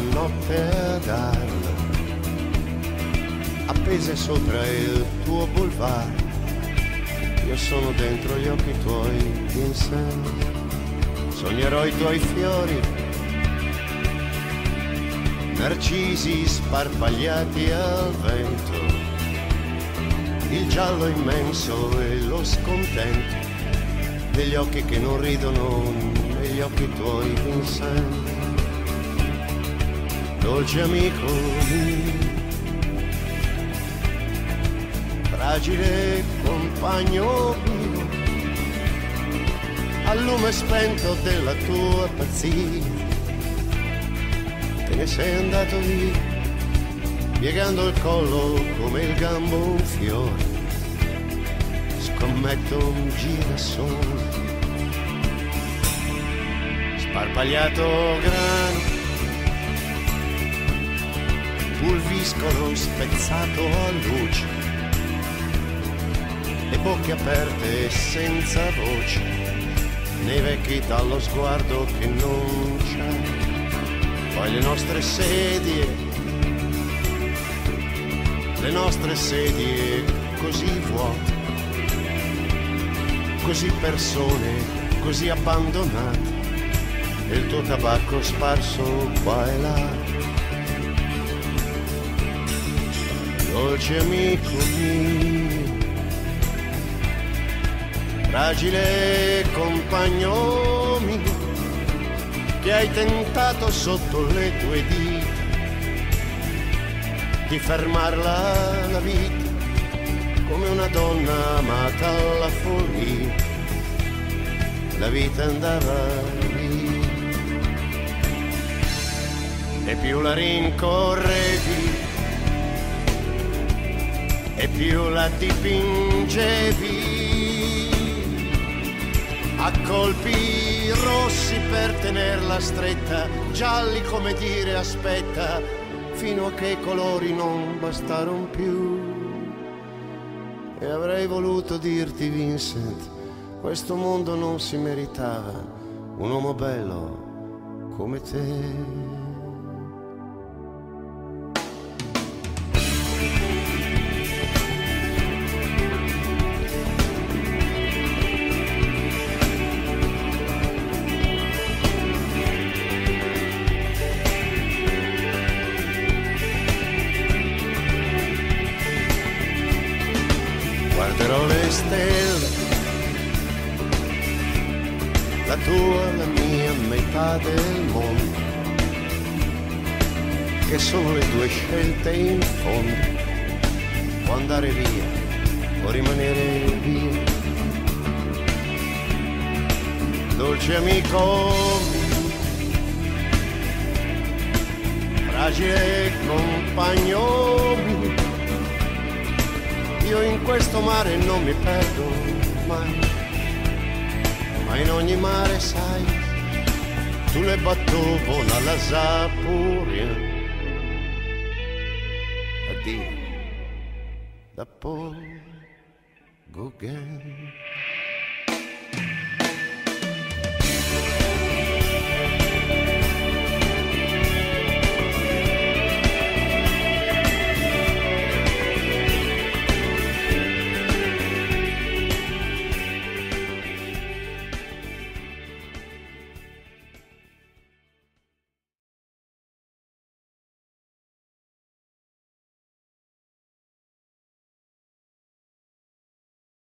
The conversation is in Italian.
notte a darla, appese sopra il tuo boulevard. Io sono dentro gli occhi tuoi, Vincent, sognerò i tuoi fiori, narcisi sparpagliati al vento, il giallo immenso e lo scontento degli occhi che non ridono, negli occhi tuoi, Vincent, dolce amico mio, fragile compagno mio, al lume spento della tua pazzia, te ne sei andato via, piegando il collo come il gambo un fiore, scommetto un girasole, sparpagliato grano, pulviscolo spezzato a luce, le bocche aperte senza voce, nei vecchi dallo sguardo che non c'è, poi le nostre sedie così vuote, così persone, così abbandonate, e il tuo tabacco sparso qua e là. Dolce amico mio, fragile compagno mio, che hai tentato sotto le tue dita di fermarla la vita, come una donna amata alla follia, la vita andava via, e più la rincorrevi e più la dipingevi a colpi rossi per tenerla stretta, gialli come dire aspetta, fino a che i colori non bastarono più. E avrei voluto dirti, Vincent, questo mondo non si meritava un uomo bello come te. Guarderò le stelle, la tua, la mia metà del mondo, che sono le due scelte in fondo, può andare via o rimanere via. Dolce amico mio, fragile compagno mio, io in questo mare non mi perdo mai, ma in ogni mare sai, sulle battuvo alla Sapuria, addio da Paul Gauguin.